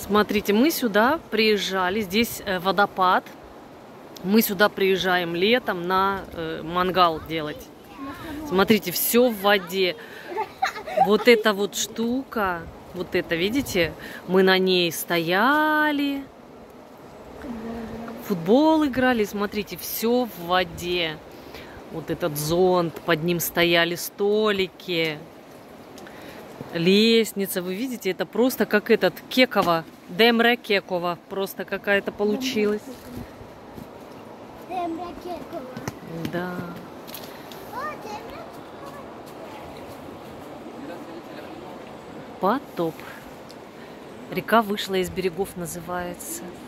Смотрите, мы сюда приезжали, здесь водопад. Мы сюда приезжаем летом на мангал делать. Смотрите, все в воде. Вот эта вот штука, вот это, видите, мы на ней стояли, в футбол играли. Смотрите, все в воде. Вот этот зонт, под ним стояли столики, лестница. Вы видите, это просто как этот Кекова, Демре Кекова, просто какая-то получилась. Да. Потоп. Река вышла из берегов, называется.